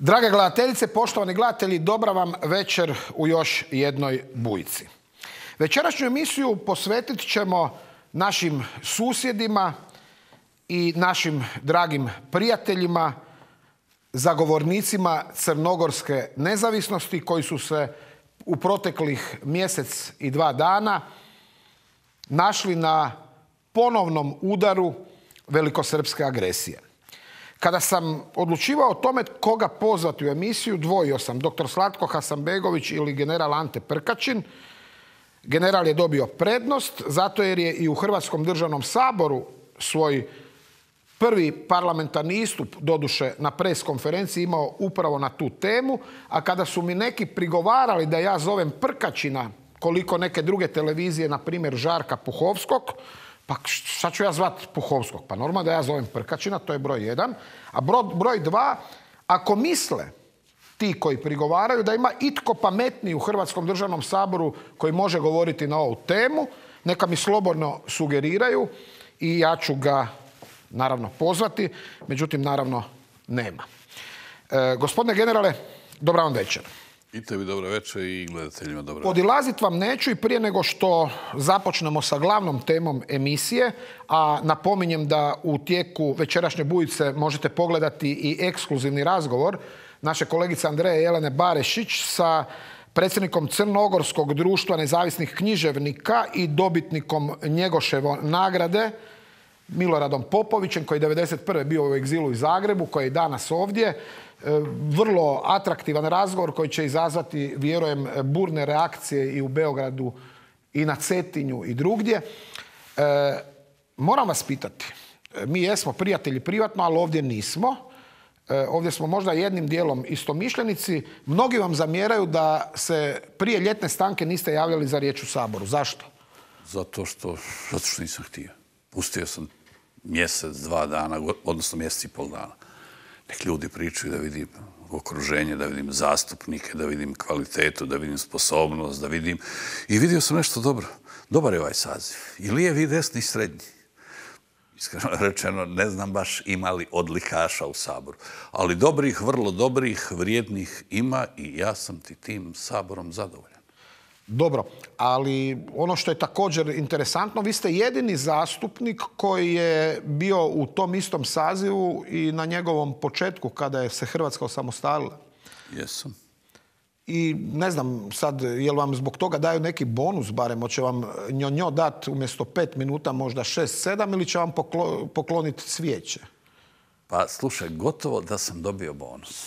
Drage gledateljice, poštovani gledatelji, dobra vam večer u još jednoj bujici. Večerašnju emisiju posvetit ćemo našim susjedima i našim dragim prijateljima, zagovornicima crnogorske nezavisnosti koji su se u proteklih mjesec i 2 dana našli na ponovnom udaru velikosrpske agresije. Kada sam odlučivao o tome koga pozvati u emisiju, dvojio sam dr. Slatko Hasanbegović ili general Ante Prkačin. General je dobio prednost zato jer je i u Hrvatskom državnom saboru svoj prvi parlamentarni istup, doduše na pres konferenciji, imao upravo na tu temu, a kada su mi neki prigovarali da ja zovem Prkačina koliko neke druge televizije, na primjer Žarka Puhovskog, pa šta ću ja zvati Puhovskog? Pa normalno da ja zovem Prkačina, to je broj 1. A broj 2, ako misle ti koji prigovaraju da ima itko pametniji u Hrvatskom državnom saboru koji može govoriti na ovu temu, neka mi slobodno sugeriraju i ja ću ga naravno pozvati, međutim naravno nema. Gospodine generale, dobra vam večer. I tebi dobra večer i gledateljima dobra večer. Podilazit vam neću i prije nego što započnemo sa glavnom temom emisije, a napominjem da u tijeku večerašnje bujice možete pogledati i ekskluzivni razgovor naše kolegice Andreje Jelene Barešić sa predsjednikom Crnogorskog društva nezavisnih književnika i dobitnikom Njegoševe nagrade Miloradom Popovićem, koji je 1991. bio u egzilu u Zagrebu, koji je danas ovdje. Vrlo atraktivan razgovor koji će izazvati, vjerujem, burne reakcije i u Beogradu i na Cetinju i drugdje. Moram vas pitati, mi jesmo prijatelji privatno, ali ovdje nismo. Ovdje smo možda jednim dijelom istomišljenici. Mnogi vam zamjeraju da se prije ljetne stanke niste javljali za riječ u Saboru. Zašto? Zato što nisam htio. Pustio sam mjesec, 2 dana, odnosno mjesec i pol dana. Nek ljudi pričaju, da vidim okruženje, da vidim zastupnike, da vidim kvalitetu, da vidim sposobnost, da vidim... I vidio sam nešto dobro. Dobar je ovaj saziv. I lijevi, i desni, i srednji. Iskreno rečeno, ne znam baš ima li odlikaša u Saboru. Ali dobrih, vrlo dobrih, vrijednih ima i ja sam ti tim Saborom zadovoljan. Dobro, ali ono što je također interesantno, vi ste jedini zastupnik koji je bio u tom istom sazivu i na njegovom početku kada je se Hrvatska osamostalila. Jesam. I ne znam sad, jel vam zbog toga daju neki bonus, barem hoće vam njo dati umjesto 5 minuta možda 6-7 ili će vam pokloniti cvijeće? Pa slušaj, gotovo da sam dobio bonus.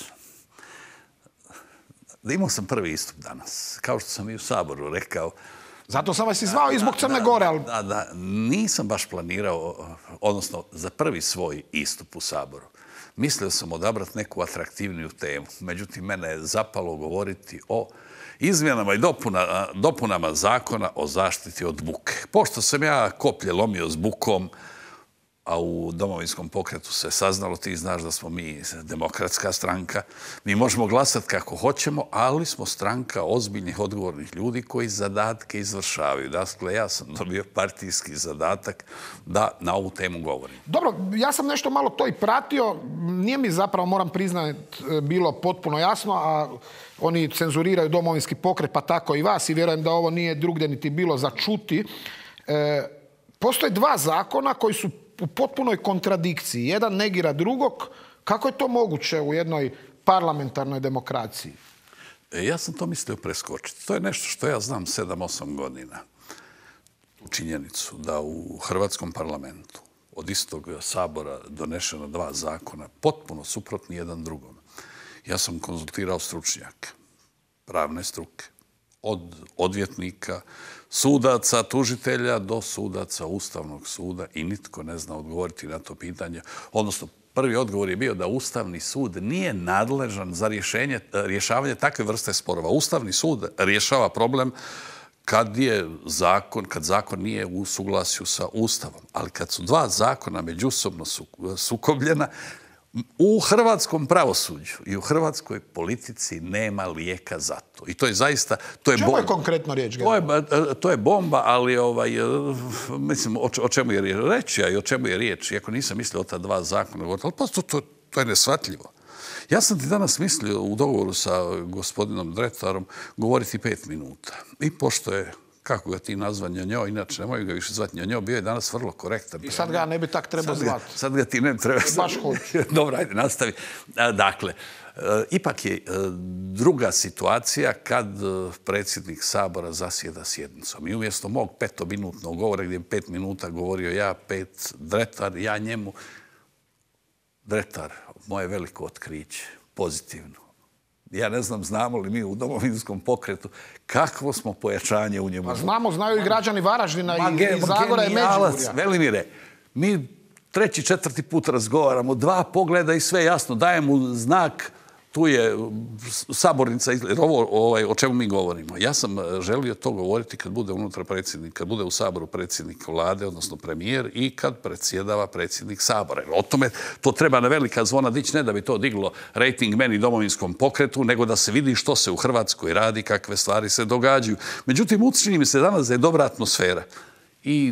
Imao sam prvi istup danas, kao što sam i u Saboru rekao. Zato sam vas i zvao i zbog Crne Gore, ali... Da, nisam baš planirao, odnosno za prvi svoj istup u Saboru. Mislio sam odabrati neku atraktivniju temu. Međutim, mene je zapalo govoriti o izmjenama i dopunama zakona o zaštiti od buke. Pošto sam ja koplje lomio s bukom, a u Domovinskom pokretu se saznalo, ti znaš da smo mi demokratska stranka, mi možemo glasati kako hoćemo, ali smo stranka ozbiljnih, odgovornih ljudi koji zadatke izvršavaju. Dakle, ja sam dobio partijski zadatak da na ovu temu govorim. Dobro, ja sam nešto malo to i pratio. Nije mi zapravo, moram priznati, bilo potpuno jasno, a oni cenzuriraju Domovinski pokret, pa tako i vas, i vjerujem da ovo nije drugdje niti bilo za čuti. Postoje 2 zakona koji su u potpunoj kontradikciji. Jedan negira drugog. Kako je to moguće u jednoj parlamentarnoj demokraciji? Ja sam to mislio preskočiti. To je nešto što ja znam 7-8 godina. U činjenicu da u Hrvatskom parlamentu od istog Sabora donešena 2 zakona, potpuno suprotni jedan drugom. Ja sam konzultirao stručnjake, pravne struke, od odvjetnika, sudaca, tužitelja do sudaca Ustavnog suda i nitko ne zna odgovoriti na to pitanje. Odnosno, prvi odgovor je bio da Ustavni sud nije nadležan za rješavanje takve vrste sporova. Ustavni sud rješava problem kad zakon nije u suglasju sa Ustavom. Ali kad su 2 zakona međusobno sukobljena, u hrvatskom pravosuđu i u hrvatskoj politici nema lijeka za to. I to je zaista... Čemu je konkretno riječ? To je bomba, ali mislim, o čemu je riječ? Reći, a i o čemu je riječ. Iako nisam mislio o ta 2 zakona, ali to je neshvatljivo. Ja sam ti danas mislio u dogovoru sa gospodinom Dretarom govoriti 5 minuta. I pošto je, kako ga ti nazva, Njonjo, inače nemoj ga više zvati Njonjo, bio je danas vrlo korektan. I sad ga ne bi tak trebao zvati. Sad ga ti ne treba. Baš hoću. Dobro, ajde, nastavi. Dakle, ipak je druga situacija kad predsjednik Sabora zasjeda sjednicom. I umjesto mog 5-minutnog govora gdje je 5 minuta govorio ja, 5 Dretar, ja njemu. Dretar, moje veliko otkriće, pozitivno. Ja ne znam, znamo li mi u Domovinskom pokretu kakvo smo pojačanje u njemu. Pa znamo, znaju i građani Varaždina i Zagora i Međimurja. Velimire, mi 3., 4. put razgovaramo, 2 pogleda i sve jasno, daje mu znak, tu je sabornica, ovo o čemu mi govorimo. Ja sam želio to govoriti kad bude unutra predsjednik, kad bude u Saboru predsjednik vlade, odnosno premijer, i kad predsjedava predsjednik Sabora. O tome to treba na velika zvona dići, ne da bi to diglo rejting meni Domovinskom pokretu, nego da se vidi što se u Hrvatskoj radi, kakve stvari se događaju. Međutim, učini mi se danas da je dobra atmosfera. I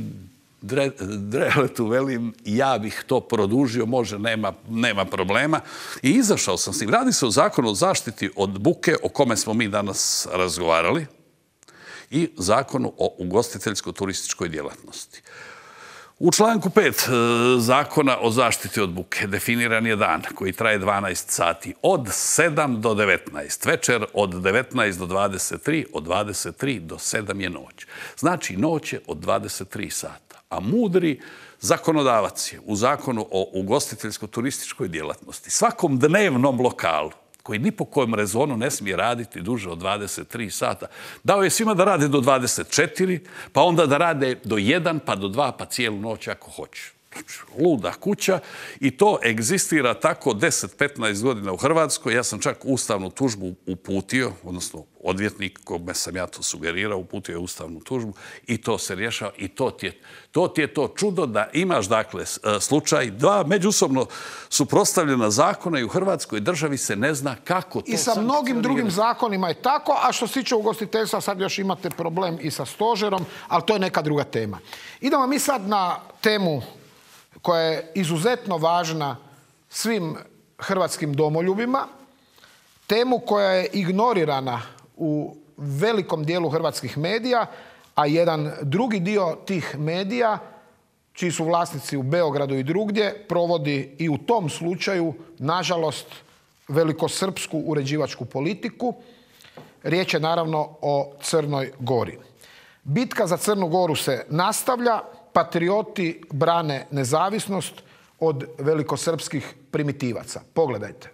Dreletu velim, ja bih to produžio, može, nema problema. I izašao sam s tim. Radi se o zakonu o zaštiti od buke, o kome smo mi danas razgovarali, i zakonu o ugostiteljsko-turističkoj djelatnosti. U članku 5 zakona o zaštiti od buke definiran je dan koji traje 12 sati od 7 do 19, večer od 19 do 23, od 23 do 7 je noć. Znači, noć je od 23 sata. A mudri zakonodavac je u zakonu o ugostiteljsko-turističkoj djelatnosti svakom dnevnom lokalu koji ni po kojem rezonu ne smije raditi duže od 23 sata, dao je svima da rade do 24, pa onda da rade do 1, pa do 2, pa cijelu noć ako hoće. Luda kuća, i to egzistira tako 10-15 godina u Hrvatskoj. Ja sam čak ustavnu tužbu uputio, odnosno odvjetnik kome sam ja to sugerirao, uputio je ustavnu tužbu i to se rješava. I to ti je to čudo da imaš, dakle, slučaj 2 međusobno suprotstavljena zakona i u Hrvatskoj državi se ne zna kako to. I sa mnogim drugim zakonima je tako, a što se tiče ugostiteljstva sad još imate problem i sa stožerom, ali to je neka druga tema. Idemo mi sad na temu koja je izuzetno važna svim hrvatskim domoljubima, temu koja je ignorirana u velikom dijelu hrvatskih medija, a jedan drugi dio tih medija, čiji su vlasnici u Beogradu i drugdje, provodi i u tom slučaju, nažalost, velikosrpsku uređivačku politiku. Riječ je naravno o Crnoj Gori. Bitka za Crnu Goru se nastavlja, patrioti brane nezavisnost od velikosrpskih primitivaca. Pogledajte.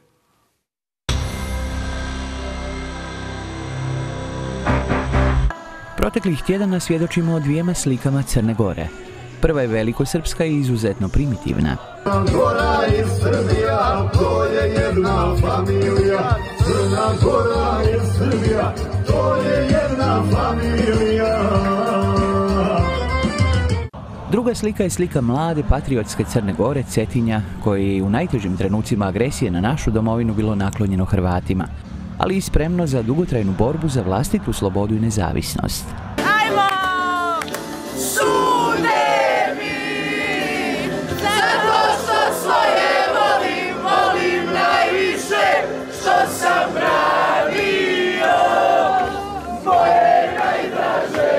Proteklih tjedana svjedočimo o 2 slikama Crne Gore. Prva je velikosrpska i izuzetno primitivna. Crna Gora i Srbija, to je jedna familija. Crna Gora i Srbija, to je jedna familija. Druga slika je slika mlade patriotske Crne Gore, Cetinja, koje je u najtežim trenucima agresije na našu domovinu bilo naklonjeno Hrvatima, ali i spremno za dugotrajnu borbu za vlastitu slobodu i nezavisnost. Ajmo! Sude mi! Zato što svoje volim najviše, što sam branio moje najdraže.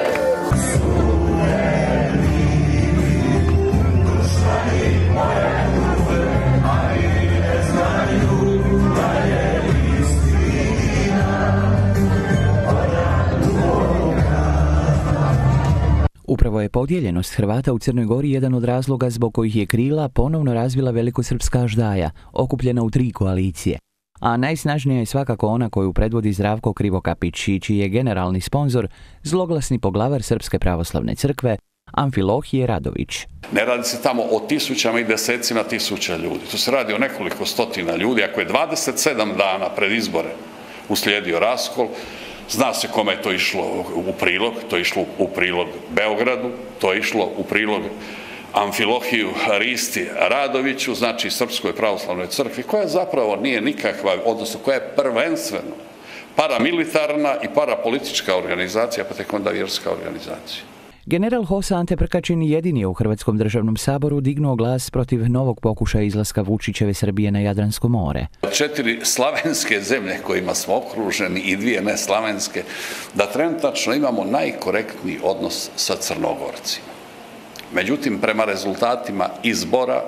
Upravo je podijeljenost Hrvata u Crnoj Gori jedan od razloga zbog kojih je krila ponovno razvila velikosrpska aždaja, okupljena u 3 koalicije. A najsnažnija je svakako ona koju predvodi Zdravko Krivokapić i čiji je generalni sponzor zloglasni poglavar Srpske pravoslavne crkve Amfilohije Radović. Ne radi se tamo o tisućama i desecima tisuća ljudi. Tu se radi o nekoliko stotina ljudi. Ako je 27 dana pred izbore uslijedio raskol, zna se kome je to išlo u prilog. To je išlo u prilog Beogradu, to je išlo u prilog Amfilohiju Risti Radoviću, znači Srpskoj pravoslavnoj crkvi, koja zapravo nije nikakva, odnosno koja je prvenstveno paramilitarna i parapolitička organizacija, pa tek onda vjerska organizacija. General HOS Ante Prkačin jedini je u Hrvatskom državnom saboru dignuo glas protiv novog pokušaja izlaska Vučićeve Srbije na Jadransko more. 4 slavenske zemlje kojima smo okruženi i 2 neslavenske, da trenutačno imamo najkorektniji odnos sa Crnogorcima. Međutim, prema rezultatima izbora,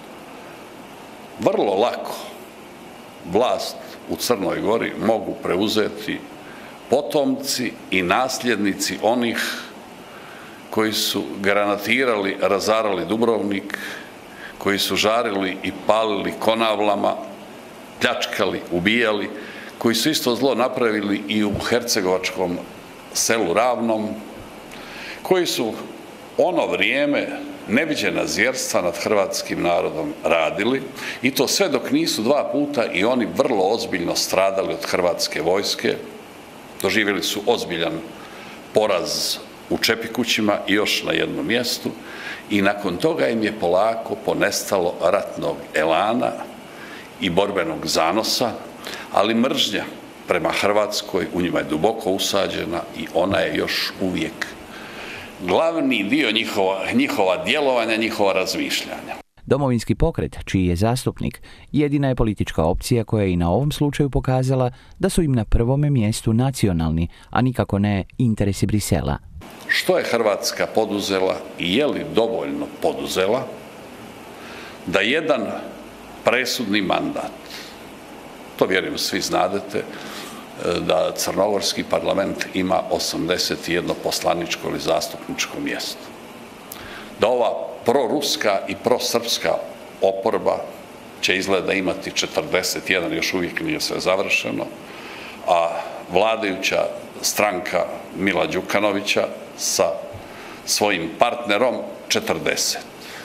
vrlo lako vlast u Crnoj Gori mogu preuzeti potomci i nasljednici onih koji su granatirali, razarali Dubrovnik, koji su žarili i palili Konavlama, pljačkali, ubijali, koji su isto zlo napravili i u hercegovačkom selu Ravnom, koji su ono vrijeme neviđena zvjerstva nad hrvatskim narodom radili, i to sve dok nisu 2 puta i oni vrlo ozbiljno stradali od hrvatske vojske, doživjeli su ozbiljan poraz u Čepikućima i još na jednom mjestu, i nakon toga im je polako ponestalo ratnog elana i borbenog zanosa, ali mržnja prema Hrvatskoj u njima je duboko usađena i ona je još uvijek glavni dio njihova djelovanja, njihova razmišljanja. Domovinski pokret, čiji je zastupnik, jedina je politička opcija koja je i na ovom slučaju pokazala da su im na prvome mjestu nacionalni, a nikako ne interesi Brisela. Što je Hrvatska poduzela i je li dovoljno poduzela da jedan presudni mandat, to vjerujem svi znadete, da crnogorski parlament ima 81 poslaničko ili zastupničko mjesto, da ova proruska i prosrpska oporba će izgleda imati 41, još uvijek nije sve završeno, a vladajuća stranka Mila Đukanovića sa svojim partnerom 40.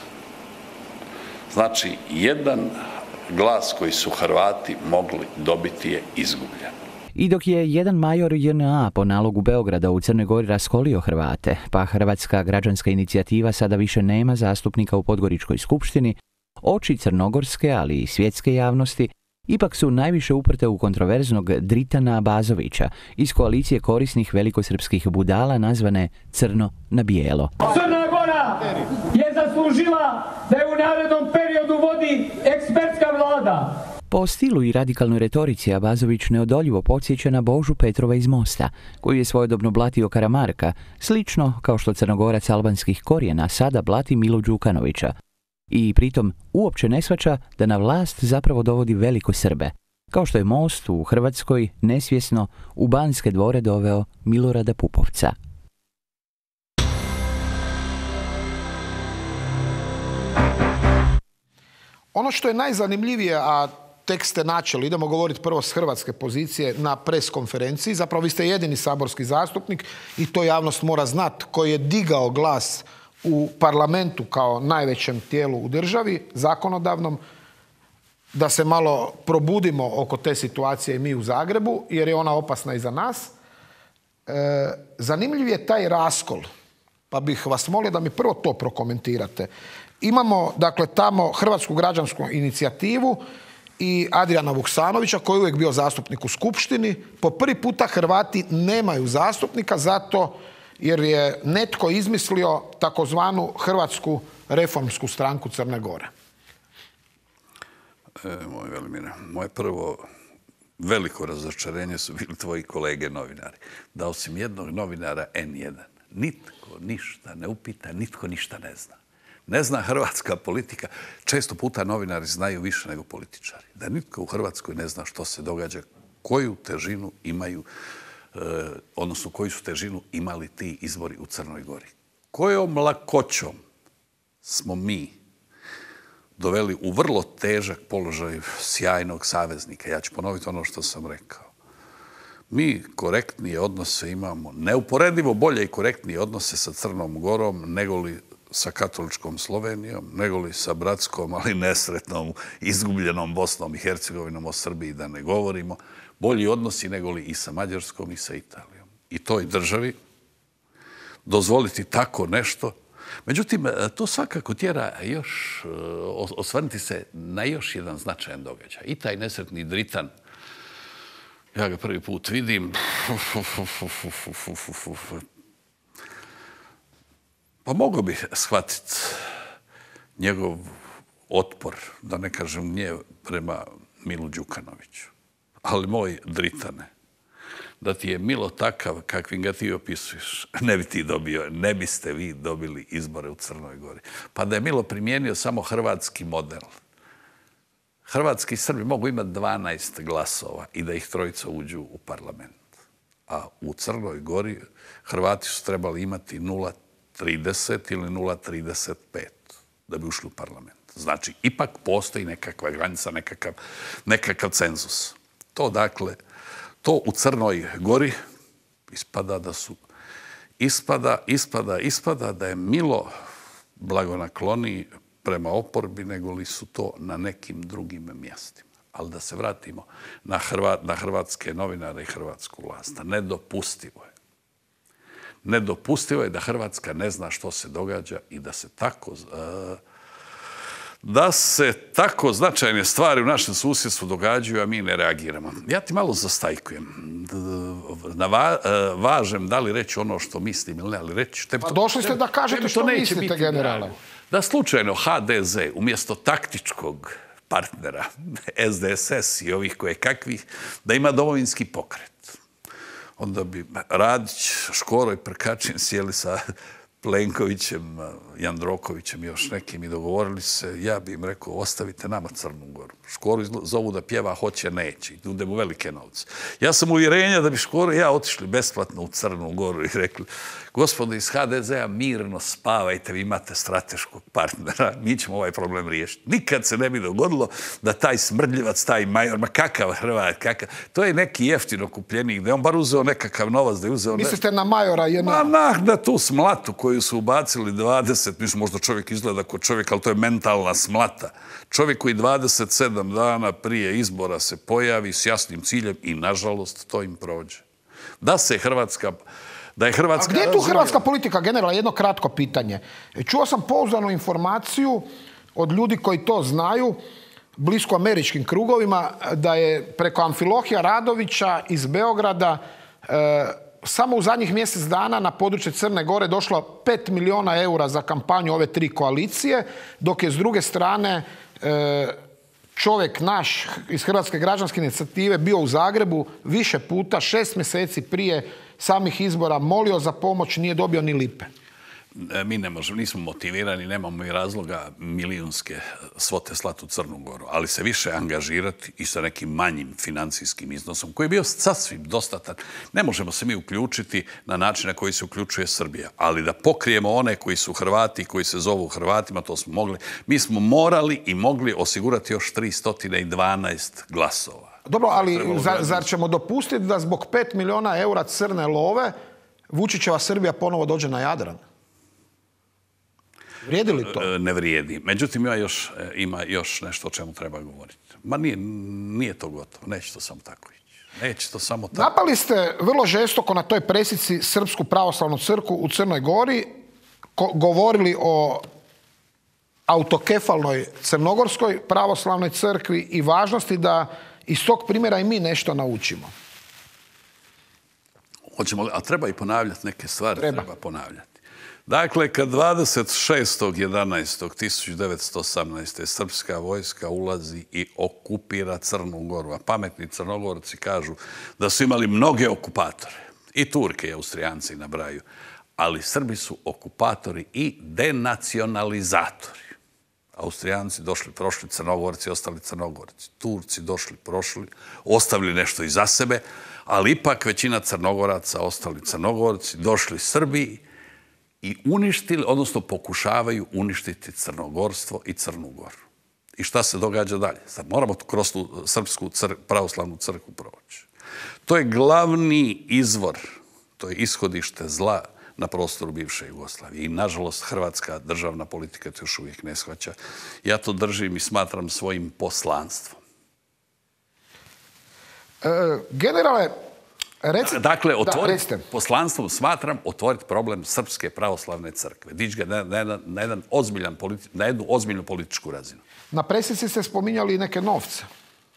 Znači, jedan glas koji su Hrvati mogli dobiti je izgubljen. I dok je jedan major JNA po nalogu Beograda u Crnoj Gori raskolio Hrvate, pa Hrvatska građanska inicijativa sada više nema zastupnika u Podgoričkoj skupštini, oči crnogorske, ali i svjetske javnosti ipak su najviše uprte u kontroverznog Dritana Abazovića iz koalicije korisnih velikosrpskih budala nazvane Crno na bijelo. Crna Gora je zaslužila da je u narednom periodu vodi ekspertska vlada. Po stilu i radikalnoj retorici Abazović neodoljivo podsjeća na Božu Petrova iz Mosta, koji je svojedobno blatio Karamarka, slično kao što Crnogorac albanskih korijena sada blati Milu Đukanovića. I pritom uopće ne shvaća da na vlast zapravo dovodi velikosrbe, kao što je Most u Hrvatskoj nesvjesno u Banske dvore doveo Milorada Pupovca. Ono što je najzanimljivije, a tek ste načeli, idemo govoriti prvo s hrvatske pozicije na pres konferenciji. Zapravo vi ste jedini saborski zastupnik i to javnost mora znati, koji je digao glas u parlamentu kao najvećem tijelu u državi, zakonodavnom, da se malo probudimo oko te situacije i mi u Zagrebu, jer je ona opasna i za nas. Zanimljiv je taj raskol, pa bih vas molio da mi prvo to prokomentirate. Imamo, dakle, tamo Hrvatsku građansku inicijativu i Adriana Vuksanovića, koji je uvijek bio zastupnik u Skupštini. Po prvi puta Hrvati nemaju zastupnika zato jer je netko izmislio takozvanu Hrvatsku reformsku stranku Crne Gore. Moj Velimire, moje prvo veliko razočarenje su bili tvoji kolege novinari. Da osim jednog novinara N1, nitko ništa ne upita, nitko ništa ne zna. Ne zna hrvatska politika. Često puta novinari znaju više nego političari. Da nitko u Hrvatskoj ne zna što se događa, koju težinu imaju, odnosno koju su težinu imali ti izbori u Crnoj Gori. Kojom lakoćom smo mi doveli u vrlo težak položaj sjajnog saveznika. Ja ću ponoviti ono što sam rekao. Mi korektnije odnose imamo, neuporedivo bolje i korektnije odnose sa Crnom Gorom nego li sa katoličkom Slovenijom, nego li sa bratskom, ali nesretnom, izgubljenom Bosnom i Hercegovinom, o Srbiji da ne govorimo. Bolji odnosi nego li i sa Mađarskom i sa Italijom. I toj državi dozvoliti tako nešto. Međutim, to svakako tjera još, osvrnuti se na još jedan značajan događaj. I taj nesretni Dritan, ja ga prvi put vidim, Pa mogu bih shvatiti njegov otpor, da ne kažem gnjev, prema Milu Đukanoviću. Ali moj Dritane, da ti je Milo takav kakvim ga ti opisuješ, ne biste vi dobili izbore u Crnoj Gori. Pa da je Milo primijenio samo hrvatski model. Hrvatski Srbi mogu imati 12 glasova i da ih trojica uđu u parlament. A u Crnoj Gori Hrvati su trebali imati 0,30 ili 0,35 da bi ušli u parlament. Znači, ipak postoji nekakva granica, nekakav cenzus. To, dakle, to u Crnoj Gori ispada da su... Ispada da je Milo blagonakloniji prema oporbi nego li su to na nekim drugim mjestima. Ali da se vratimo na hrvatske novinare i hrvatsku vlast. Nedopustivo je da Hrvatska ne zna što se događa i da se tako značajne stvari u našem susjedstvu događaju, a mi ne reagiramo. Ja ti malo zastajkujem. Važem da li reći ono što mislim ili ne, ali reći... Pa došli ste da kažete što mislite, generale. Da slučajno HDZ umjesto taktičkog partnera, SDSS i ovih kakvih, da ima domovinski pokret. Onda bi Radić, Škoro i Prkačin sjeli sa Plenkovićem, Jandrokovićem i još nekim i dogovorili se, ja bi im rekao, ostavite nama Crnu Goru. Škoru zovu da pjeva hoće, neće. I nude mu velike novce. Ja sam uvjerenja da bi Škoro i ja otišli besplatno u Crnu Goru i rekli, gospodo iz HDZ-a, mirno spavajte, vi imate strateškog partnera, mi ćemo ovaj problem riješiti. Nikad se ne bi dogodilo da taj smrdljivac, taj major, ma kakav Hrvat, kakav, to je neki jeftino kupljenik, da je on bar uzeo nekakav novac, da je uzeo... Mislite na majora jedna... Na tu smlatu koju su ubacili 20, mislim, možda čovjek izgleda kao čovjek, ali to je mentalna smlata. Čovjek koji 27 dana prije izbora se pojavi s jasnim ciljem i, nažalost, to im prođe. Da je Hrvatska... A gdje je tu hrvatska politika, generalno? Jedno kratko pitanje. Čuo sam pouzdanu informaciju od ljudi koji to znaju, blisko američkim krugovima, da je preko Amfilohija Radovića iz Beograda samo u zadnjih mjesec dana na područje Crne Gore došlo 5 miliona eura za kampanju ove 3 koalicije, dok je s druge strane čovjek naš iz Hrvatske građanske inicijative bio u Zagrebu više puta, 6 mjeseci prije samih izbora, molio za pomoć, nije dobio ni lipe. Mi ne možemo, nismo motivirani, nemamo i razloga milijunske svote slati u Crnu Goru, ali se više angažirati i sa nekim manjim financijskim iznosom, koji je bio sasvim dostatan. Ne možemo se mi uključiti na način na koji se uključuje Srbija, ali da pokrijemo one koji su Hrvati, koji se zovu Hrvatima, to smo mogli. Mi smo morali i mogli osigurati još 312 glasova. Dobro, ali zar ćemo dopustiti da zbog 5 miliona eura crne love Vučićeva Srbija ponovo dođe na Jadran? Vrijedi li to? Ne vrijedi. Međutim, ima još nešto o čemu treba govoriti. Ma nije to gotovo. Neće to samo tako ići. Neće to samo tako. Napali ste vrlo žestoko na toj presici Srpsku pravoslavnu crkvu u Crnoj Gori, govorili o autokefalnoj Crnogorskoj pravoslavnoj crkvi i važnosti da iz tog primjera i mi nešto naučimo. Hoćemo, a treba i ponavljati neke stvari. Treba ponavljati. Dakle, kad 26.11.1918. srpska vojska ulazi i okupira Crnu Goru, a pametni Crnogorci kažu da su imali mnoge okupatore, i Turke i Austrijanci nabraju, ali Srbi su okupatori i denacionalizatori. Austrijanci došli, prošli, Crnogorci ostali Crnogorci. Turci došli, prošli, ostavili nešto iza sebe, ali ipak većina Crnogoraca ostali Crnogorci, došli Srbi i uništili, odnosno pokušavaju uništiti Crnogorstvo i Crnu Goru. I šta se događa dalje? Sad moramo kroz tu Srpsku pravoslavnu crkvu proći. To je glavni izvor, to je ishodište zla na prostoru bivše Jugoslavije. I, nažalost, hrvatska državna politika to još uvijek ne shvaća. Ja to držim i smatram svojim poslanstvom. Generale, dakle, poslanstvom smatram otvoriti problem Srpske pravoslavne crkve. Dići ga na jednu ozbiljnu političku razinu. Na presici ste spominjali i neke novce.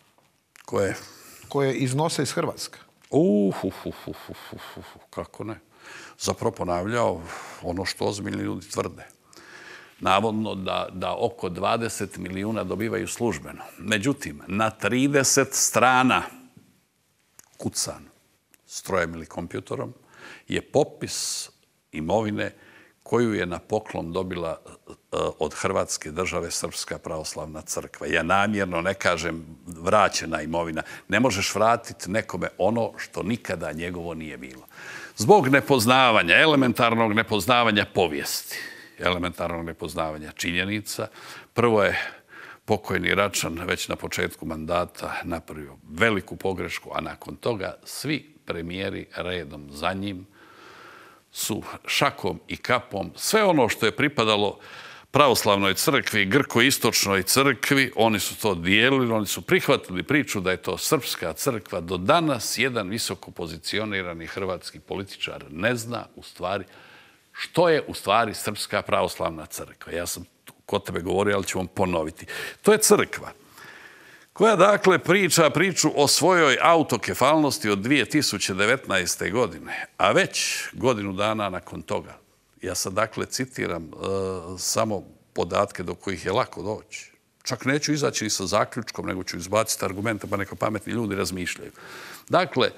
Koje? Koje iznose iz Hrvatske. Kako ne? zapravo ponavljao ono što ozbiljni ljudi tvrde. Navodno da oko 20 milijuna dobivaju službeno. Međutim, na 30 strana kucan strojem ili kompjutorom je popis imovine koju je na poklon dobila od Hrvatske države Srpska pravoslavna crkva. Ja namjerno ne kažem vraćena imovina. Ne možeš vratiti nekome ono što nikada njegovo nije bilo. Zbog nepoznavanja, elementarnog nepoznavanja povijesti, elementarnog nepoznavanja činjenica, prvo je pokojni Račan već na početku mandata napravio veliku pogrešku, a nakon toga svi premijeri redom za njim su šakom i kapom sve ono što je pripadalo pravoslavnoj crkvi, grko-istočnoj crkvi, oni su to dijelili, oni su prihvatili priču da je to srpska crkva. Do danas jedan visoko pozicionirani hrvatski političar ne zna u stvari što je u stvari Srpska pravoslavna crkva. Ja sam kod tebe govorio, ali ću vam ponoviti. To je crkva koja dakle priču o svojoj autokefalnosti od 2019. godine, a već godinu dana nakon toga. Ja sad dakle citiram samo podatke do kojih je lako doći. Čak neću izaći ni sa zaključkom, nego ću izbaciti argumente pa neka pametni ljudi razmišljaju. Dakle,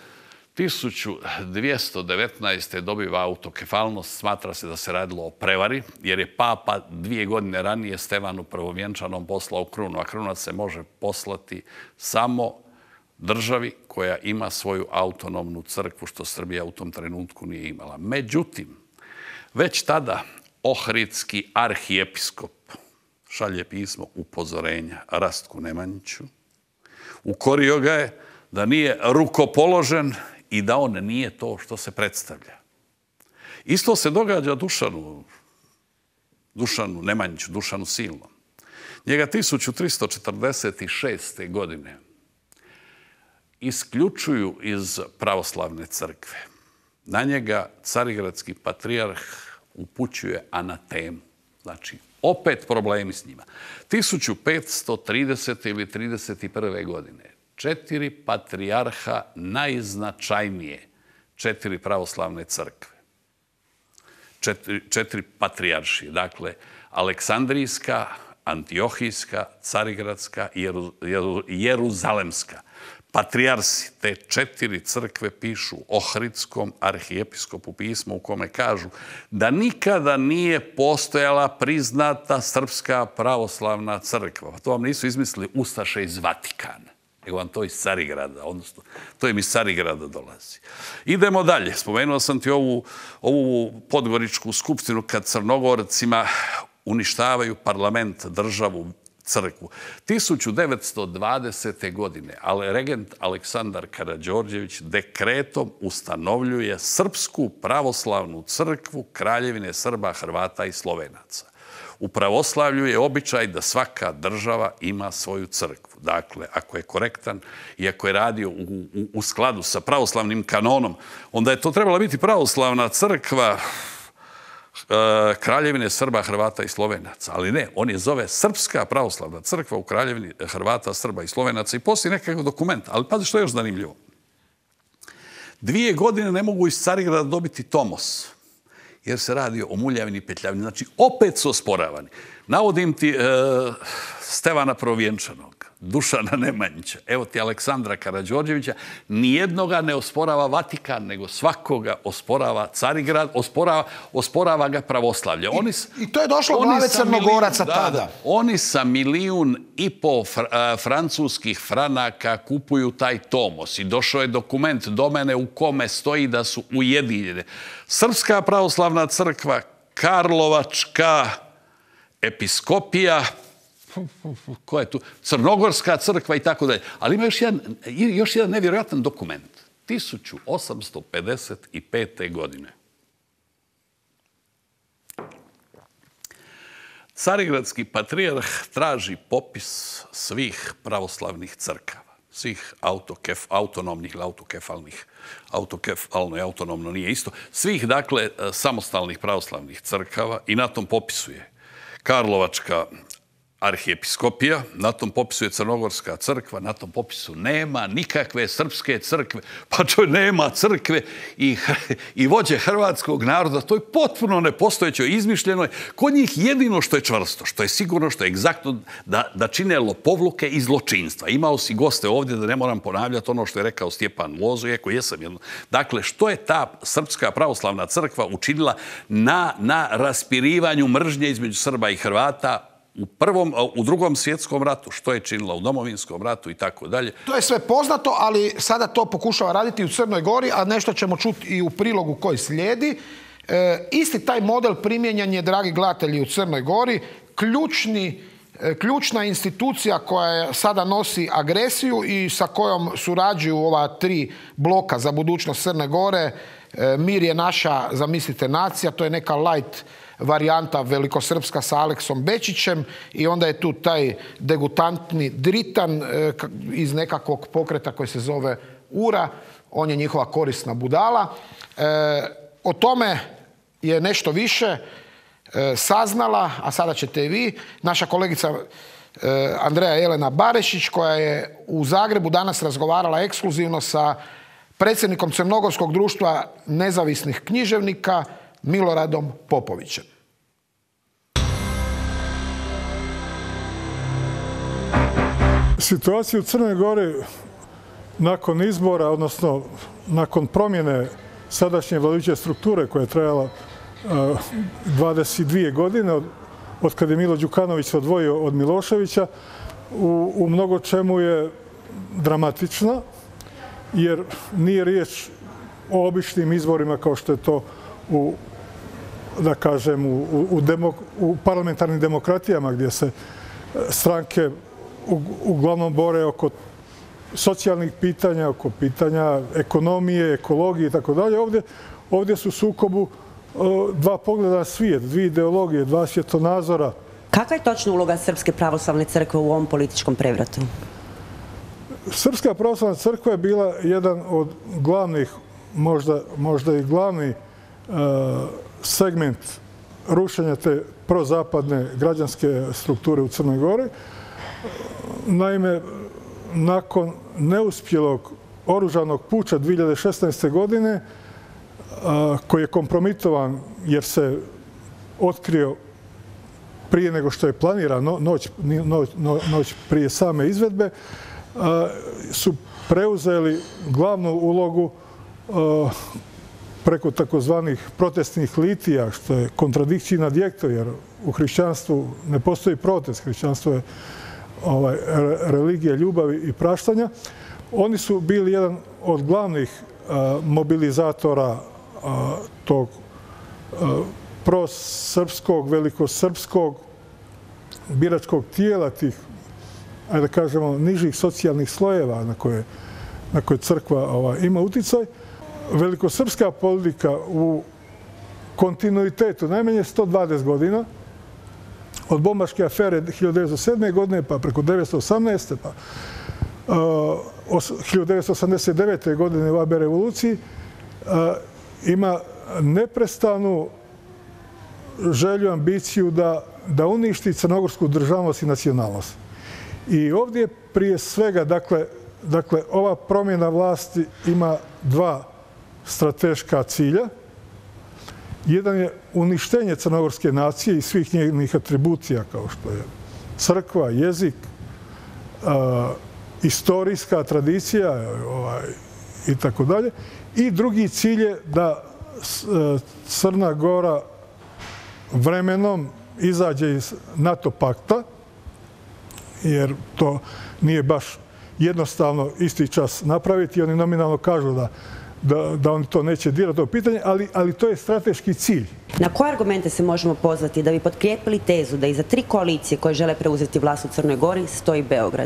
1219. dobiva autokefalnost, smatra se da se radilo o prevari, jer je papa 2 godine ranije Stevanu Prvovjenčanom poslao krunu, a kruna se može poslati samo državi koja ima svoju autonomnu crkvu, što Srbija u tom trenutku nije imala. Međutim, već tada ohridski arhijepiskop šalje pismo upozorenja Rastku Nemanjiću, ukorio ga je da nije rukopoložen i da on nije to što se predstavlja. Isto se događa Dušanu Nemanjiću, Dušanu Silnom. Njega 1346. godine isključuju iz pravoslavne crkve. Na njega carigradski patrijarh upućuje anatemu. Znači, opet problemi s njima. 1530. ili 31. godine 4 patrijarha najznačajnije 4 pravoslavne crkve. 4 patrijaršije. Dakle, Aleksandrijska, Antiohijska, Carigradska i Jeruzalemska. Patrijarsi te 4 crkve pišu ohridskom arhijepiskopu pismo u kome kažu da nikada nije postojala priznata Srpska pravoslavna crkva. To vam nisu izmislili ustaše iz Vatikana, nego vam to iz Carigrada, odnosno to im iz Carigrada dolazi. Idemo dalje. Spomenuo sam ti ovu podgoričku skupštinu kad Crnogorcima uništavaju parlament, državu, crkvu. 1920. godine regent Aleksandar Karađorđević dekretom ustanovljuje Srpsku pravoslavnu crkvu Kraljevine Srba, Hrvata i Slovenaca. U pravoslavlju je običaj da svaka država ima svoju crkvu. Dakle, ako je korektan i ako je radio u skladu sa pravoslavnim kanonom, onda je to trebala biti pravoslavna crkva Kraljevine Srba, Hrvata i Slovenaca. Ali ne, on je zove Srpska pravoslavna crkva u Kraljevini Hrvata, Srba i Slovenaca i postoji nekakav dokument. Ali pazi što je još zanimljivo. 2 godine ne mogu iz Carigrada dobiti tomos, jer se radi o muljavini i petljavini. Znači, opet su osporavani. Navodim ti Stevana Prvovjenčanog, Dušana Nemanjića, evo ti Aleksandra Karađorđevića, nijednoga ne osporava Vatikan, nego svakoga osporava Carigrad, osporava ga pravoslavlje. I to je došlo glave Crnogoraca tada. Oni sa 1,5 milijuna francuskih franaka kupuju taj tomos i došao je dokument do mene u kome stoji da su ujedinjene Srpska pravoslavna crkva, Karlovačka episkopija, ko je tu? Crnogorska crkva i tako dalje. Ali ima još jedan nevjerojatan dokument. 1855. godine. Carigradski patrijarh traži popis svih pravoslavnih crkava. Svih autonomnih ili autokefalnih. Autokefalno i autonomno nije isto. Svih, dakle, samostalnih pravoslavnih crkava i na tom popisu je Karlovačka arhijepiskopija, na tom popisu je Crnogorska crkva, na tom popisu nema nikakve srpske crkve, pa nema crkve i vođe hrvatskog naroda, to je potpuno nepostojeće, izmišljeno je. Kod njih jedino što je čvrsto, što je sigurno, što je egzaktno, da čine lopovluke i zločinstva. Imao si goste ovdje, da ne moram ponavljati ono što je rekao Stjepan Lozo, iako jesam jedno. Dakle, što je ta Srpska pravoslavna crkva učinila na raspirivanju mržnje između Srba i Hrvata u Drugom svjetskom ratu, što je činila u Domovinskom ratu i tako dalje. To je sve poznato, ali sada to pokušava raditi u Crnoj Gori, a nešto ćemo čuti i u prilogu koji slijedi. Isti taj model primijenjen je, dragi gledatelji, u Crnoj Gori. Ključna institucija koja sada nosi agresiju i sa kojom surađuju ova 3 bloka za budućnost Crne Gore, Mir je naša, zamislite, nacija, to je neka light varijanta velikosrpska sa Aleksom Bečićem i onda je tu taj degutantni Dritan iz nekakvog pokreta koji se zove URA, on je njihova korisna budala. O tome je nešto više saznala, a sada ćete i vi, naša kolegica Andreja Jelena Barešić, koja je u Zagrebu danas razgovarala ekskluzivno sa predsjednikom Crnogorskog društva nezavisnih književnika Miloradom Popovićem. Situacija u Crnoj Gori nakon izbora, odnosno nakon promjene sadašnje vladajuće strukture koja je trajala 22 godine od kada je Milo Đukanović se odvojio od Miloševića, u mnogo čemu je dramatična, jer nije riječ o običnim izborima kao što je to u parlamentarnim demokratijama gdje se stranke uglavnom bore oko socijalnih pitanja, oko pitanja ekonomije, ekologije i tako dalje. Ovdje su u sukobu 2 pogleda na svijet, 2 ideologije, 2 svjetonazora. Kakva je točno uloga Srpske pravoslavne crkve u ovom političkom prevratu? Srpska pravoslavna crkva je bila jedan od glavnih, možda i glavni segment rušenja te prozapadne građanske strukture u Crnoj Gori. Naime, nakon neuspjelog oružanog puča 2016. godine, koji je kompromitovan jer se otkrio prije nego što je planirano, noć prije same izvedbe, su preuzeli glavnu ulogu preko takozvanih protestnih litija, što je kontradikcija na djekto, jer u hrišćanstvu ne postoji protest, hrišćanstvo je religija ljubavi i praštanja. Oni su bili jedan od glavnih mobilizatora tog prosrpskog, velikosrpskog biračkog tijela, tih, ajde da kažemo, nižih socijalnih slojeva na koje crkva ima uticaj. Velikosrpska politika u kontinuitetu najmanje 120 godina, od bombaške afere 1907. godine pa preko 1918. pa 1989. godine u AB revoluciji, ima neprestanu želju, ambiciju da uništi crnogorsku državnost i nacionalnost. I ovdje prije svega, dakle, ova promjena vlasti ima 2 strateška cilja. Jedan je uništenje crnogorske nacije i svih njenih atribucija, kao što je crkva, jezik, istorijska tradicija i tako dalje. I drugi cilj je da Crna Gora vremenom izađe iz NATO pakta, jer to nije baš jednostavno isti čas napraviti. Oni nominalno kažu da oni to neće dirati to pitanje, ali to je strateški cilj. Na koje argumente se možemo pozvati da bi potkrijepili tezu da iza 3 koalicije koje žele preuzeti vlast u Crnoj Gori stoji Beograd?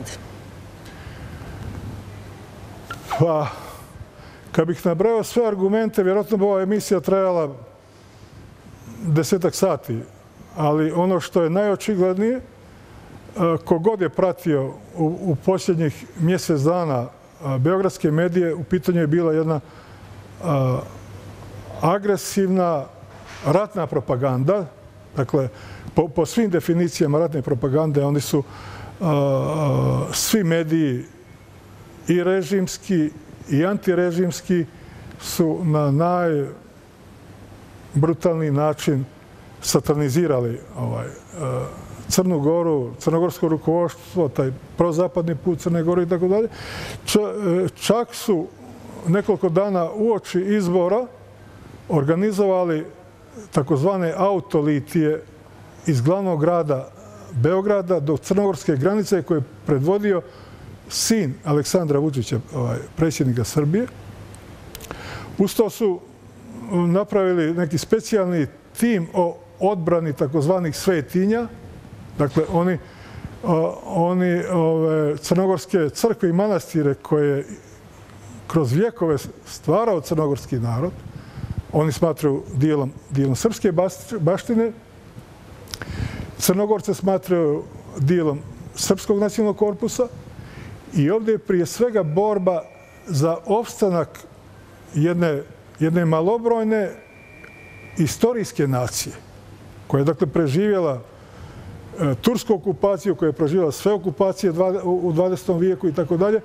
Pa, kad bih nabrojao sve argumente, vjerojatno bi ova emisija trajala 10-ak sati. Ali ono što je najočiglednije, kogod je pratio u posljednjih mjesec dana beogradske medije, u pitanju je bila jedna agresivna ratna propaganda Dakle, po svim definicijama ratne propagande, oni su svi mediji i režimski i antirežimski su na najbrutalniji način satanizirali Crnu Goru, crnogorsko rukovodstvo, taj prozapadni put Crne Gore i tako dalje. Čak su nekoliko dana uoči izbora organizovali takozvane autolitije iz glavnog grada Beograda do crnogorske granice koje je predvodio sin Aleksandra Vučića, predsjednika Srbije. Usto su napravili neki specijalni tim o odbrani takozvanih svetinja. Dakle, oni crnogorske crkve i manastire koje kroz vjekove stvarao crnogorski narod, oni smatraju dijelom srpske baštine. Crnogorce smatraju dijelom srpskog nacionalnog korpusa i ovdje je prije svega borba za opstanak jedne malobrojne istorijske nacije koja je dakle preživjela tursku okupaciju, koja je preživjela sve okupacije u 20. vijeku i tako dalje.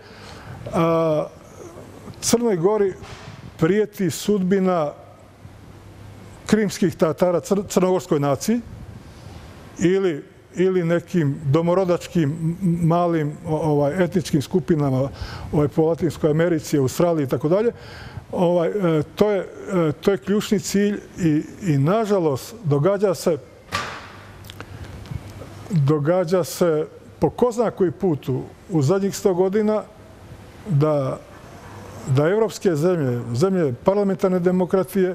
Crnoj Gori prijeti sudbina krimskih Tatara crnogorskoj naciji ili nekim domorodačkim malim etničkim skupinama po Latinskoj Americi, Australiji i tako dalje. To je ključni cilj i nažalost događa se po ko zna koji put u zadnjih 100 godina da evropske zemlje parlamentarne demokratije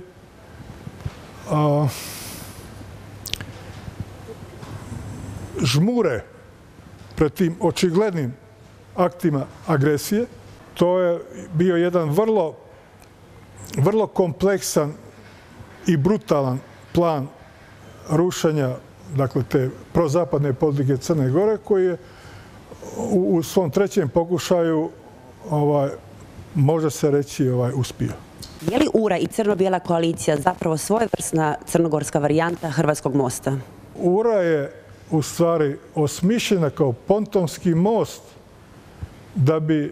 žmure pred tim očiglednim aktima agresije. To je bio jedan vrlo kompleksan i brutalan plan rušenja, dakle, te prozapadne politike Crne Gore, koji je u svom trećem pokušaju, može se reći, uspio. Je li URA i crno-bijela koalicija zapravo svojevrsna crnogorska varijanta Hrvatskog mosta? URA je u stvari osmišljena kao pontonski most da bi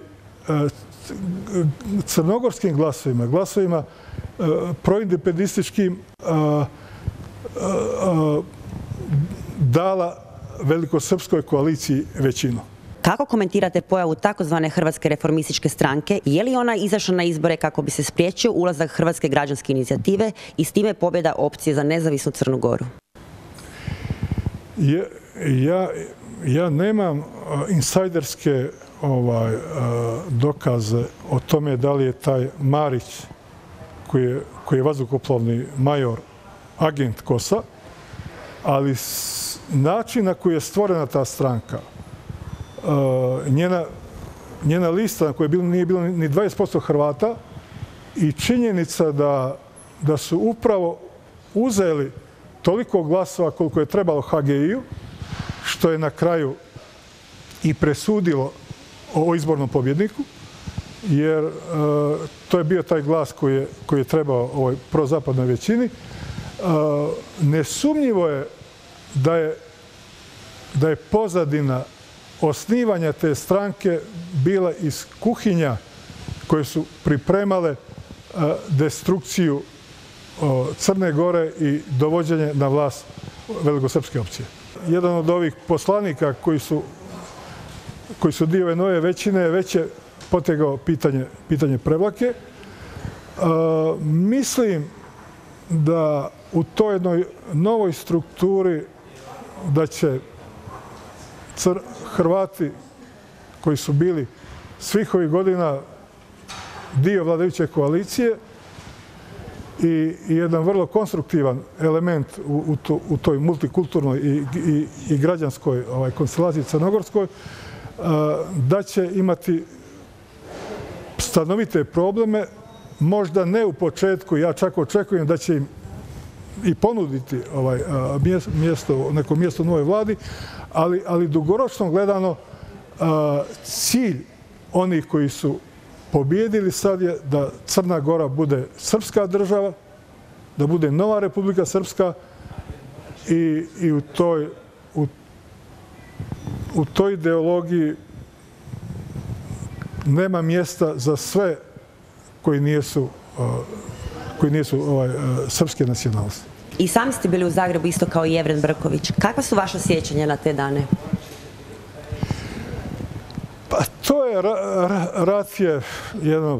crnogorskim glasovima proindependističkim dala velikosrpskoj koaliciji većinu. Kako komentirate pojavu takozvane Hrvatske reformističke stranke? Je li ona izašla na izbore kako bi se spriječio ulazak Hrvatske građanske inicijative i s time pobjeda opcije za nezavisnu Crnu Goru? Ja nemam insajderske dokaze o tome da li je taj Marić, koji je vazduhoplovni major, agent KOS-a, ali način na koji je stvorena ta stranka, njena lista na kojoj nije bilo ni 20% Hrvata i činjenica da su upravo uzeli toliko glasova koliko je trebalo HGI-u, što je na kraju i presudilo o izbornom pobjedniku, jer to je bio taj glas koji je trebao ovoj prozapadnoj većini. Nesumnjivo je da je pozadina osnivanja te stranke bila iz kuhinja koje su pripremale destrukciju Crne Gore i dovođenje na vlast velikosrpske opcije. Jedan od ovih poslanika koji su dio ove nove većine već je potegao pitanje Prevlake. Mislim da u toj jednoj novoj strukturi da će Hrvati koji su bili svih ovih godina dio vladajuće koalicije i jedan vrlo konstruktivan element u toj multikulturnoj i građanskoj konstelaciji crnogorskoj, da će imati stanovite probleme, možda ne u početku, ja čak očekujem da će im i ponuditi neko mjesto u novoj vladi, ali dugoročno gledano cilj onih koji su pobijedili sad je da Crna Gora bude srpska država, da bude nova Republika Srpska i u toj ideologiji nema mjesta za sve koji nisu srpske nacionalnosti. I sami ste bili u Zagrebu isto kao i Jevren Brković. Kakva su vaša sjećanja na te dane? Pa to je, rat je jedno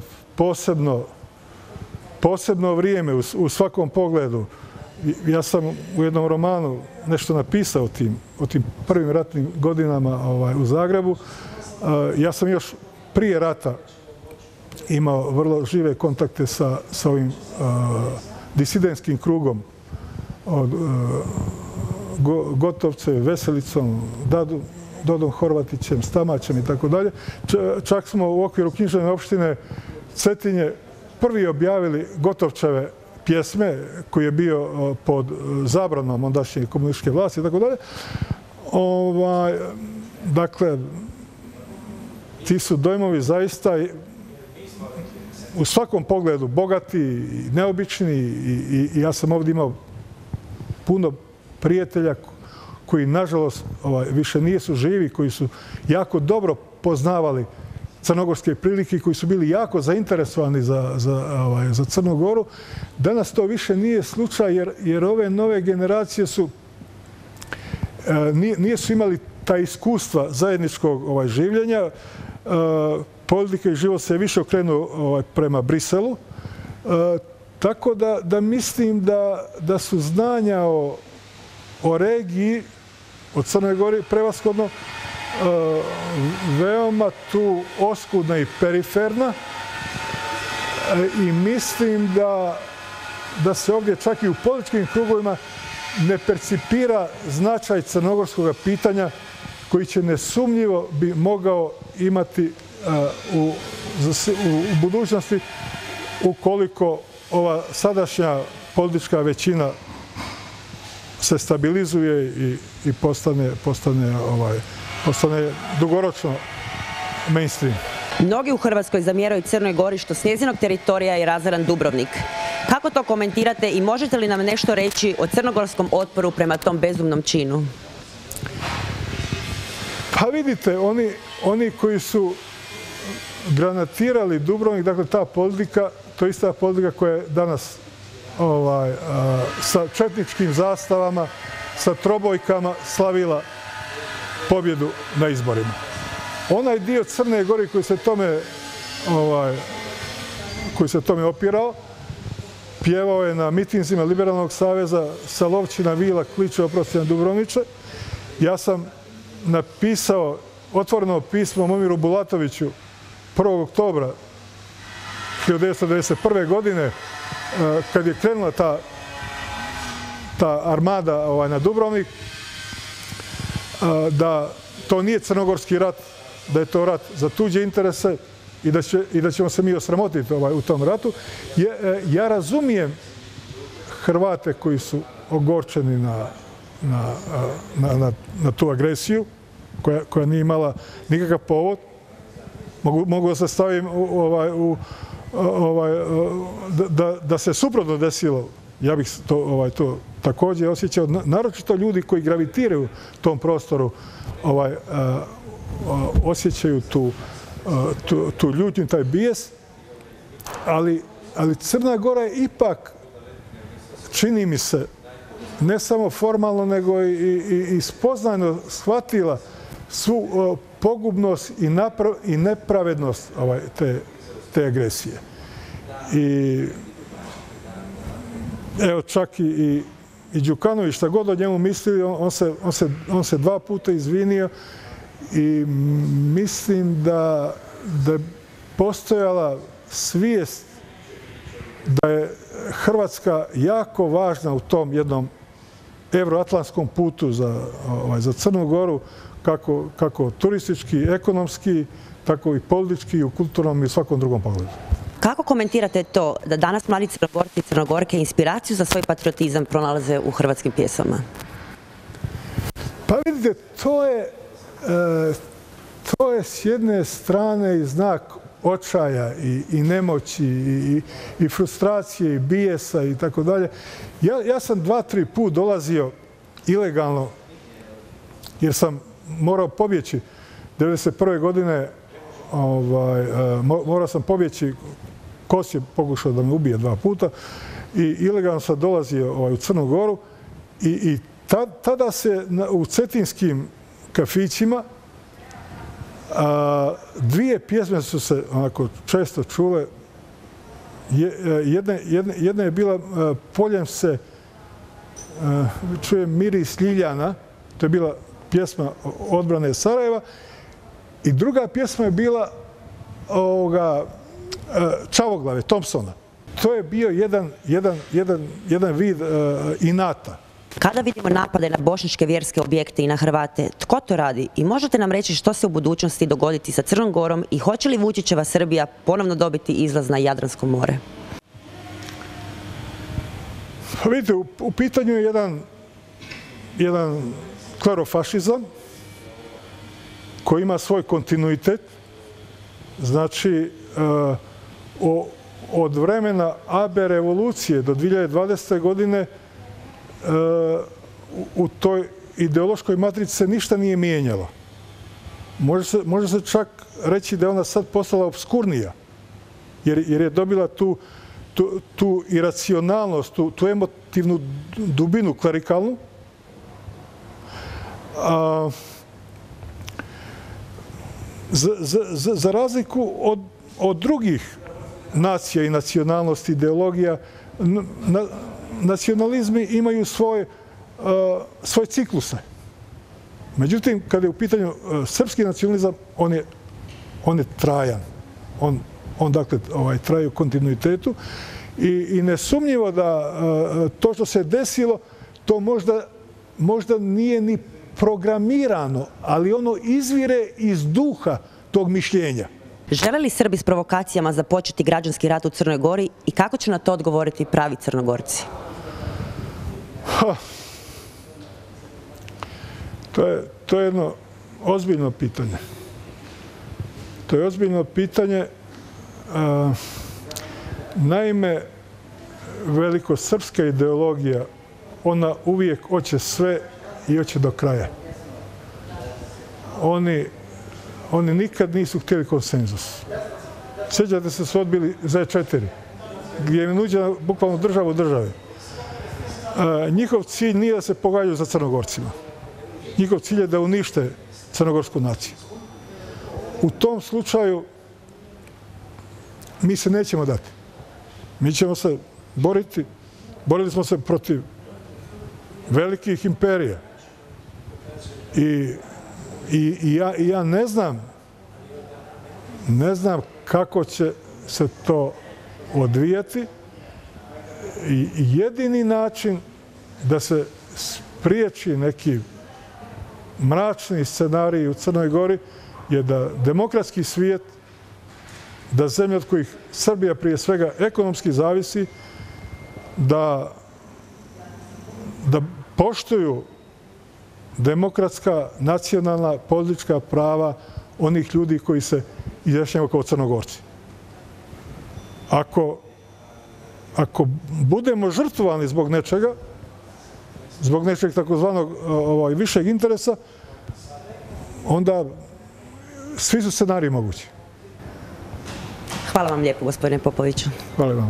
posebno vrijeme u svakom pogledu. Ja sam u jednom romanu nešto napisao o tim prvim ratnim godinama u Zagrebu. Ja sam još prije rata imao vrlo žive kontakte sa ovim disidentskim krugom od Gotovce, Veselicom, Dodom Horvatićem, Stamaćem i tako dalje. Čak smo u okviru književne opštine Cetinje prvi objavili Gotovčeve pjesme koji je bio pod zabranom ondašnje komunističke vlasti i tako dalje. Dakle, ti su dojmovi zaista u svakom pogledu bogati i neobični i ja sam ovdje imao puno prijatelja koji, nažalost, više nisu živi, koji su jako dobro poznavali crnogorske prilike, koji su bili jako zainteresovani za Crnu Goru. Danas to više nije slučaj jer ove nove generacije nisu imali ta iskustva zajedničkog življenja. Politika i život se više okrenuo prema Briselu. Tako da mislim da su znanja o regiji, o Crnoj Gori prevashodno, veoma tu oskudna i periferna i mislim da se ovdje čak i u političkim krugovima ne percipira značaj crnogorskog pitanja koji će nesumnjivo bi mogao imati u budućnosti ukoliko ova sadašnja politička većina se stabilizuje i postane dugoročno mainstream. Mnogi u Hrvatskoj zamjeraju Crnoj Gori što s njezinog teritorija je razoran Dubrovnik. Kako to komentirate i možete li nam nešto reći o crnogorskom otporu prema tom bezumnom činu? Pa vidite, oni koji su granatirali Dubrovnik, dakle ta politika, to je ista politika koja je danas sa četničkim zastavama, sa trobojkama slavila pobjedu na izborima. Onaj dio Crne Gore koji se tome opirao, pjevao je na mitinzima Liberalnog saveza sa Lovćina, Vila, Kliče, oprostite, Dubrovniče. Ja sam napisao otvoreno pismo Momiru Bulatoviću 1. oktobra 1991. godine, kad je krenula ta armada na Dubrovnik, da to nije crnogorski rat, da je to rat za tuđe interese i da ćemo se mi osramotiti u tom ratu. Ja razumijem Hrvate koji su ogorčeni na tu agresiju, koja nije imala nikakav povod. Mogu da se stavim da se suprotno desilo. Ja bih to također osjećao. Naročito ljudi koji gravitiraju tom prostoru osjećaju tu ljutnju, taj bijes. Ali Crna Gora je ipak, čini mi se, ne samo formalno, nego i spoznajno shvatila svu pogubnost i nepravednost te agresije. I evo, čak i Đukanović, šta god o njemu mislili, on se 2 puta izvinio i mislim da je postojala svijest da je Hrvatska jako važna u tom jednom evroatlantskom putu za Crnu Goru, kako turistički, ekonomski, tako i politički, u kulturnom i svakom drugom pogledu. Kako komentirate to da danas mladi Crnogorci i Crnogorke inspiraciju za svoj patriotizam pronalaze u hrvatskim pjesama? Pa vidite, to je s jedne strane i znak očaja i nemoći i frustracije i bijesa i tako dalje. Ja sam 2-3 put dolazio ilegalno, jer sam morao pobjeći 1991. godine, morao sam pobjeći, Kos je pokušao da me ubije 2 puta i ilegalno sam dolazio u Crnu Goru i tada se u cetinskim kafićima 2 pjesme su se onako često čule. Jedna je bila Poljem se čuje miris ljiljana, to je bila pjesma odbrane Sarajeva, i druga pjesma je bila Čavoglave, Thompsona. To je bio jedan vid inata. Kada vidimo napade na bošnjačke vjerske objekte i na Hrvate, tko to radi? I možete nam reći što se u budućnosti dogoditi sa Crnom Gorom i hoće li Vučićeva Srbija ponovno dobiti izlaz na Jadransko more? Vidite, u pitanju je jedan klerofašizam koji ima svoj kontinuitet. Znači, od vremena AB revolucije do 2020. godine u toj ideološkoj matrici se ništa nije mijenjalo. Može se čak reći da je ona sad postala obskurnija, jer je dobila tu iracionalnost, tu emotivnu dubinu klerikalnu. Za razliku od drugih nacija i nacionalnosti, ideologija, nacionalizmi imaju svoje cikluse. Međutim, kada je u pitanju srpski nacionalizam, on je trajan. On dakle traje u kontinuitetu i nesumnjivo da to što se desilo, to možda nije ni programirano, ali ono izvire iz duha tog mišljenja. Žele li Srbi s provokacijama započeti građanski rat u Crnoj Gori i kako će na to odgovoriti pravi Crnogorci? To je jedno ozbiljno pitanje. To je ozbiljno pitanje. Naime, velikosrpska ideologija, ona uvijek hoće sve i hoće do kraja. Oni nikad nisu htjeli konsenzus. Sjećate se, su odbili Z4, gdje je nuđena bukvalno država u državi. Njihov cilj nije da se pogađaju za Crnogorcima. Njihov cilj je da unište crnogorsku naciju. U tom slučaju mi se nećemo dati. Mi ćemo se boriti. Borili smo se protiv velikih imperija. I ja ne znam kako će se to odvijati. I jedini način da se spriječi neki mračni scenarij u Crnoj Gori je da demokratski svijet, da zemlje od kojih Srbija prije svega ekonomski zavisi, da poštuju demokratska, nacionalna, politička prava onih ljudi koji se izjašnjavaju kao Crnogorci. Ako budemo žrtvovani zbog nečega, zbog nečeg takozvanog višeg interesa, onda svi su scenariji mogući. Hvala vam lijepo, gospodine Popoviću. Hvala vam.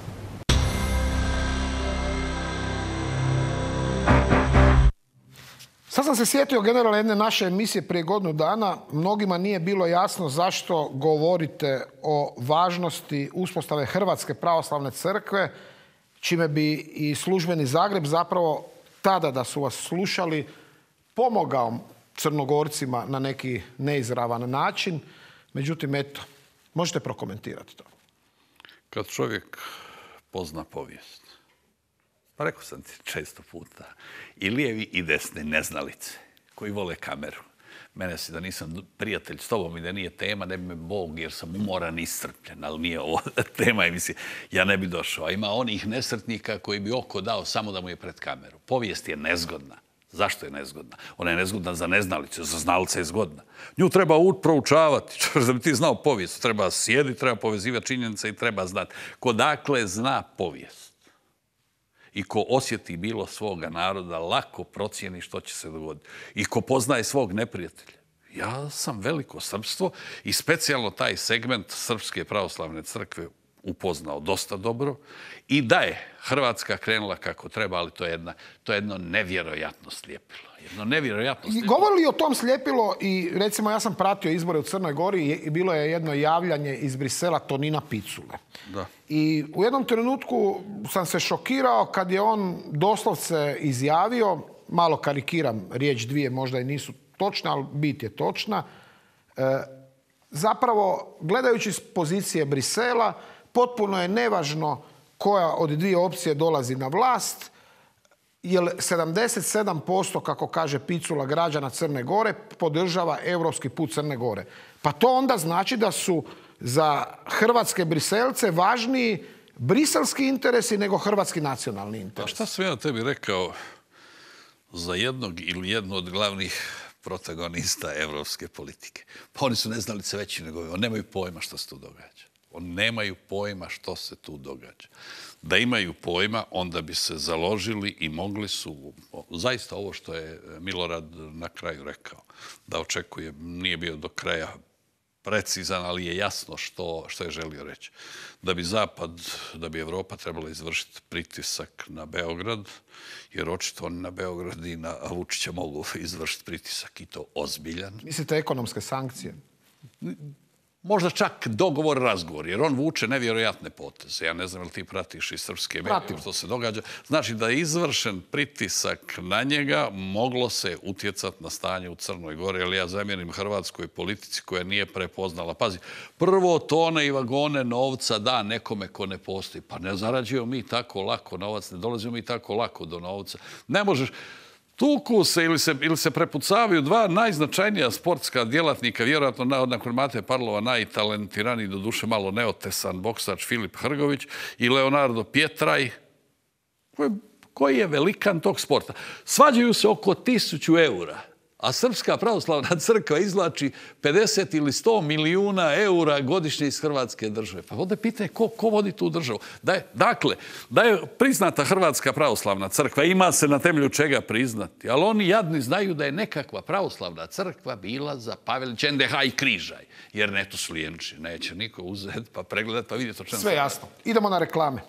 Sad sam se sjetio, generale, jedne naše emisije prije godinu dana. Mnogima nije bilo jasno zašto govorite o važnosti uspostave Hrvatske pravoslavne crkve, čime bi i službeni Zagreb zapravo tada, da su vas slušali, pomogao Crnogorcima na neki neizravan način. Međutim, eto, možete prokomentirati to. Kad čovjek pozna povijest, pa rekao sam ti često puta, i lijevi i desni neznalice koji vole kameru. Mene si da nisam prijatelj s tobom i da nije tema, ne bi me Bog, jer sam umoran i iscrpljen, ali nije ovo tema emisije, ja ne bi došao. A ima onih nesretnika koji bi oko dao samo da mu je pred kameru. Povijest je nezgodna. Zašto je nezgodna? Ona je nezgodna za neznalice, za znalce je zgodna. Nju treba proučavati. Da bi ti znao povijest, treba sjediti, treba povezivati činjenice i treba znati. Ko dakle zna povijest i ko osjeti bilo svoga naroda lako procijeni što će se dogoditi. I ko poznaje svog neprijatelja. Ja sam veliko srpstvo i specijalno taj segment Srpske pravoslavne crkve upoznao dosta dobro i da je Hrvatska krenula kako treba, ali to je jedno nevjerojatno sljepilo. Govorili o tom sljepilo i recimo ja sam pratio izbore u Crnoj Gori i bilo je jedno javljanje iz Brisela Tonina Picule. Da. I u jednom trenutku sam se šokirao kad je on doslovce izjavio, malo karikiram, riječ dvije možda i nisu točna, ali bit je točna. Zapravo, gledajući iz pozicije Brisela, potpuno je nevažno koja od dvije opcije dolazi na vlast, jer 77%, kako kaže Picula, građana Crne Gore podržava europski put Crne Gore. Pa to onda znači da su za hrvatske Briselce važniji briselski interesi nego hrvatski nacionalni interes. A šta sam ja tebi rekao za jednog ili jednu od glavnih protagonista evropske politike? Pa oni su neznalice veći nego oni nemaju pojma što se tu događa. Oni nemaju pojma što se tu događa. Da imaju pojma, onda bi se založili i mogli su, zaista ovo što je Milorad na kraju rekao, da očekuje, nije bio do kraja precizan, ali je jasno što je želio reći. Da bi Zapad, da bi Evropa trebala izvršiti pritisak na Beograd, jer očito oni na Beograd i na Vučića mogu izvršiti pritisak i to ozbiljan. Mislite ekonomske sankcije? Možda čak dogovor, razgovor, jer on vuče nevjerojatne poteze. Ja ne znam ili ti pratiš iz srpske medije što se događa. Znači da je izvršen pritisak na njega, moglo se utjecati na stanje u Crnoj Gori, ali ja zamjerim hrvatskoj politici koja nije prepoznala. Pazi, prvo tone i vagone novca da nekome ko ne postoji. Pa ne zarađujemo mi tako lako novac, ne dolazimo mi tako lako do novca. Ne možeš... Tuku se ili se prepucavaju dva najznačajnija sportska djelatnika, vjerojatno nakon Mate Parlova najtalentiraniji, do duše malo neotesan boksač Filip Hrgović i Leonardo Pietraj, koji je velikan tog sporta. Svađaju se oko 1000 eura, a Srpska pravoslavna crkva izvlači 50 ili 100 milijuna eura godišnje iz Hrvatske države. Pa ovdje pitanje ko vodi tu državu. Dakle, da je priznata Hrvatska pravoslavna crkva, ima se na temelju čega priznati, ali oni jadni znaju da je nekakva pravoslavna crkva bila za Pavelić, NDH i Križaj, jer ne to su lijenči, neće niko uzeti pa pregledati pa vidjeti o čemu. Sve jasno. Idemo na reklame.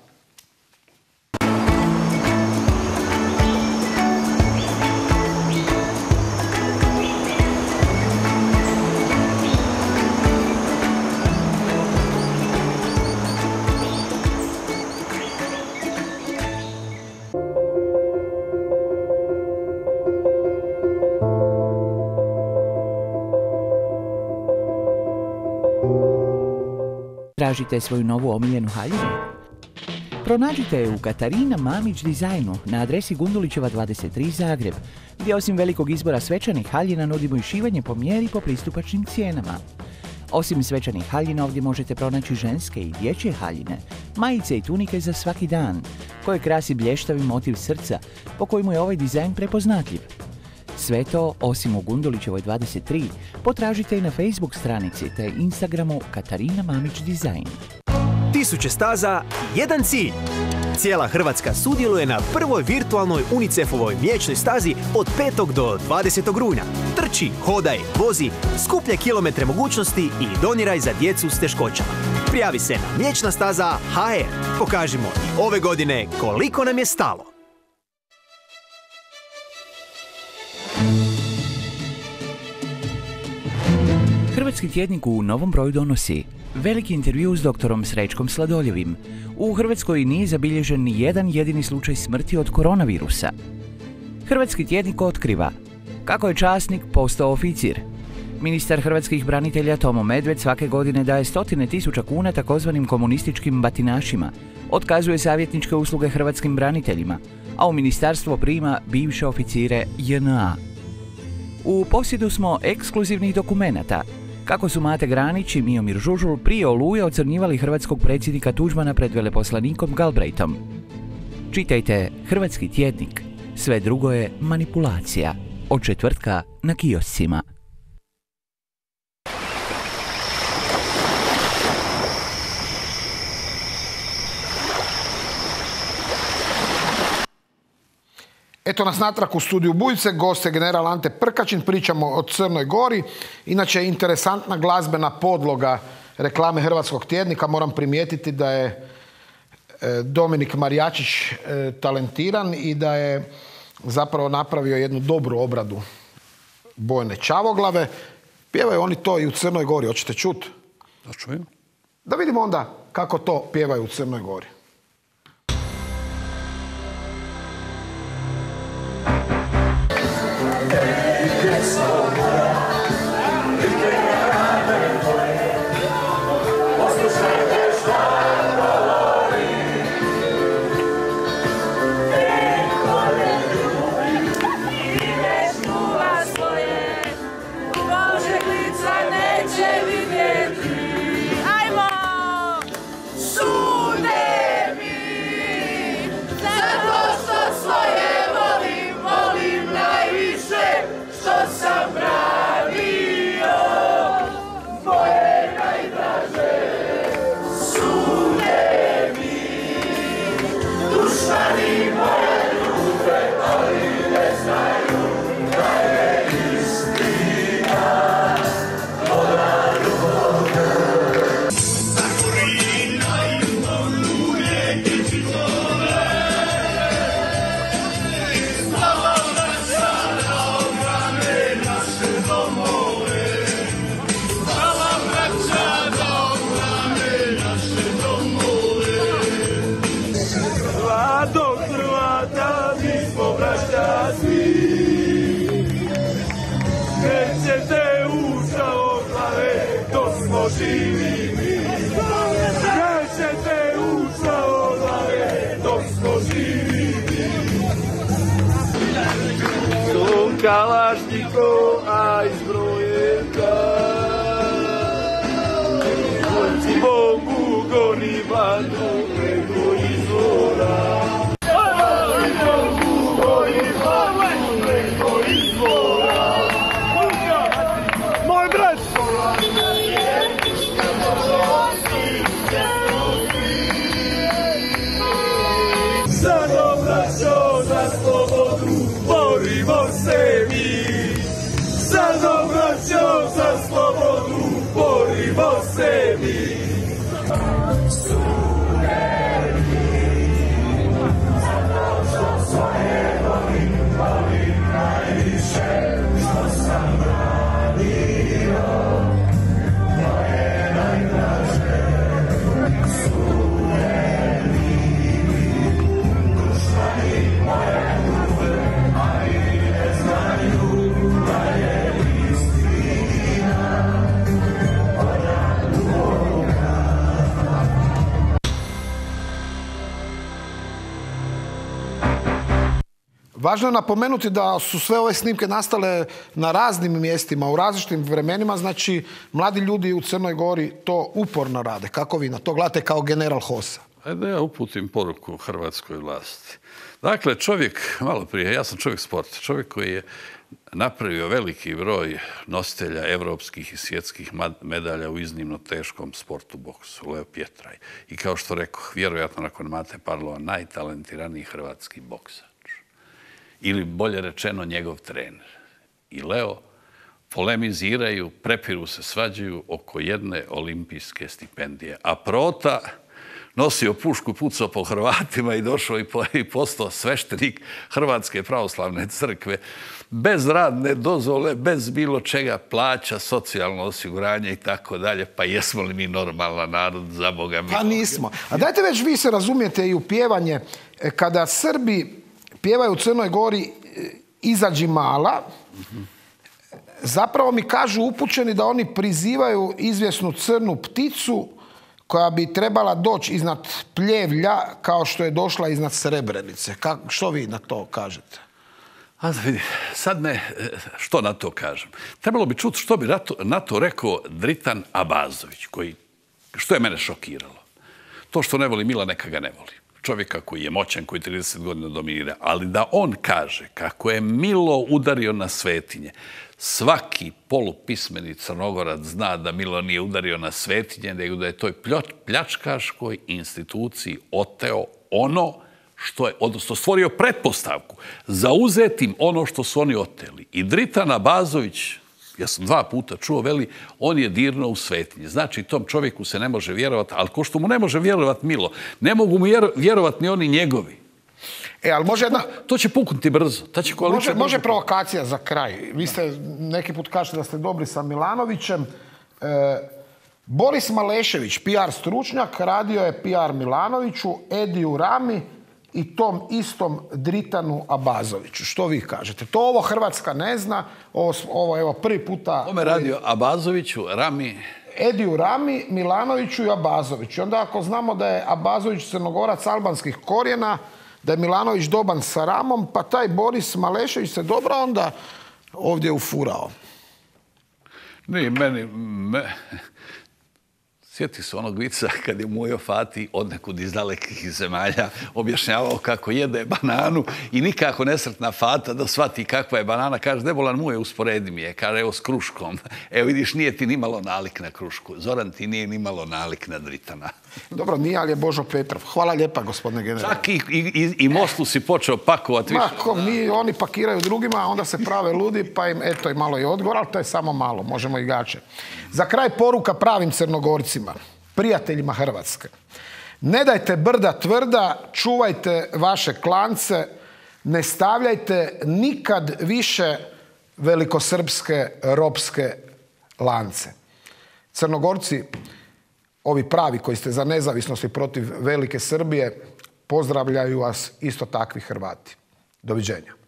Tražite svoju novu omiljenu haljinu? Pronađite je u Katarina Mamić dizajnu na adresi Gundulićeva 23 Zagreb, gdje osim velikog izbora svečanih haljina nudimo i šivanje po mjeri po pristupačnim cijenama. Osim svečanih haljina ovdje možete pronaći ženske i dječje haljine, majice i tunike za svaki dan, koje krasi blještavi motiv srca, po kojemu je ovaj dizajn prepoznatljiv. Sve to, osim u Gundulićevoj 23, potražite i na Facebook stranici te Instagramu Katarina Mamić dizajn. 1000 staza, jedan cilj. Cijela Hrvatska sudjeluje na prvoj virtualnoj UNICEF-ovoj mliječnoj stazi od 5. do 20. rujna. Trči, hodaj, vozi, skupljaj kilometre mogućnosti i doniraj za djecu s teškoćama. Prijavi se na Mliječna staza HR. Pokažimo i ove godine koliko nam je stalo. Hrvatski tjednik u novom broju donosi veliki intervju s doktorom Srećkom Sladoljevim. U Hrvatskoj nije zabilježen ni jedan jedini slučaj smrti od koronavirusa. Hrvatski tjednik otkriva kako je časnik postao oficir. Ministar hrvatskih branitelja Tomo Medved svake godine daje 100.000 kuna takozvanim komunističkim batinašima, otkazuje savjetničke usluge hrvatskim braniteljima, a u ministarstvo prima bivše oficire JNA. U posjedu smo ekskluzivnih dokumenata, kako su Mate Granić i Miomir Žužul prije Oluje ocrnjivali hrvatskog predsjednika Tuđmana pred veleposlanikom Galbraithom. Čitajte Hrvatski tjednik. Sve drugo je manipulacija. Od četvrtka na kioscima. Eto nas natrag u studiju Bujice, gost je general Ante Prkačin, pričamo o Crnoj Gori. Inače, interesantna glazbena podloga reklame Hrvatskog tjednika. Moram primijetiti da je Dominik Marijačić talentiran i da je zapravo napravio jednu dobru obradu Bojane Čavoglave. Pjevaju oni to i u Crnoj Gori, hoćete čuti? Da čujem. Da vidimo onda kako to pjevaju u Crnoj Gori. Kalašnikov a zbrojenka, Vojci Bogu goni vatru preko izvora. Moj brat! Za dobraćo, za slobodu, borimo se mi. Za dobraćo, za slobodu, borimo se mi. Važno je napomenuti da su sve ove snimke nastale na raznim mjestima, u različitim vremenima, znači mladi ljudi u Crnoj Gori to uporno rade. Kako vi na to gledate kao general HOS-a? Da ja uputim poruku hrvatskoj vlasti. Dakle, čovjek, malo prije, ja sam čovjek sporta, čovjek koji je napravio veliki broj nositelja evropskih i svjetskih medalja u iznimno teškom sportu boksu, Leo Pjetraj. I kao što rekoh, vjerojatno nakon Mate Parlova, najtalentiraniji hrvatski boksač. Ili bolje rečeno njegov trener. I Leo polemiziraju, prepiru se, svađaju oko jedne olimpijske stipendije. A Prota nosio pušku, pucao po Hrvatima i došao i postao sveštenik Hrvatske pravoslavne crkve. Bez radne dozvole, bez bilo čega, plaća, socijalno osiguranje i tako dalje. Pa jesmo li mi normalan narod, za Boga mi? Pa nismo. A dajte već vi se razumijete i u pjevanje. Kada Srbi pjevaju u Crnoj Gori Izađi mala, zapravo mi kažu upućeni da oni prizivaju izvjesnu crnu pticu koja bi trebala doći iznad Pljevlja kao što je došla iznad Srebrenice. Što vi na to kažete? A vidi, sad što na to kažem? Trebalo bi čuti što bi na to rekao Dritan Abazović, što je mene šokiralo. To što ne voli Mila, neka ga ne voli. Čovjeka koji je moćan, koji 30 godina dominira, ali da on kaže kako je Milo udario na svetinje. Svaki polupismeni Crnogorac zna da Milo nije udario na svetinje, nego da je toj pljačkaškoj instituciji oteo ono odnosno stvorio pretpostavku za uzetim ono što su oni oteli. I Dritan Abazović, ja sam 2 puta čuo, veli, on je dirnuo u svetinje. Znači, tom čovjeku se ne može vjerovati, ali ko što mu ne može vjerovati Milo, ne mogu mu vjerovati ni oni njegovi. Ali može jedna... To će puknuti brzo. Može provokacija za kraj. Vi ste neki put kažete da ste dobri sa Milanovićem. Boris Malešević, PR stručnjak, radio je PR Milanoviću, Ediju Rami i tom istom Dritanu Abazoviću. Što vi kažete? To ovo Hrvatska ne zna. Ovo evo prvi puta... Kome radio Abazoviću, Rami... Ediju Rami, Milanoviću i Abazoviću. I onda ako znamo da je Abazović Crnogorac albanskih korijena, da je Milanović doban sa Ramom, pa taj Boris Malešević se dobro onda ovdje ufurao. Ne, sjeti se onog vica kad je Mujo Fati odnekud iz dalekih zemalja objašnjavao kako jede bananu i nikako nesretna Fata da shvati kakva je banana. Kaže, Debolan Mujo, usporedi mi je. Kaže, evo s kruškom. Evo vidiš, nije ti nimalo nalik na krušku. Zoran ti nije nimalo nalik na Dritana. Dobro, nije, ali je Božo Petrov. Hvala lijepa, gospodine generale. Čak i Mostu si počeo pakovati. Oni pakiraju drugima, onda se prave ludi, pa im eto i malo i odgovor, ali to je samo malo, možemo i gače. Za kraj poruka pravim Crnogorcima, prijateljima Hrvatske. Ne dajte brda tvrda, čuvajte vaše klance, ne stavljajte nikad više velikosrpske ropske lance. Crnogorci, ovi pravi koji ste za nezavisnost i protiv velike Srbije, pozdravljaju vas isto takvi Hrvati. Doviđenja.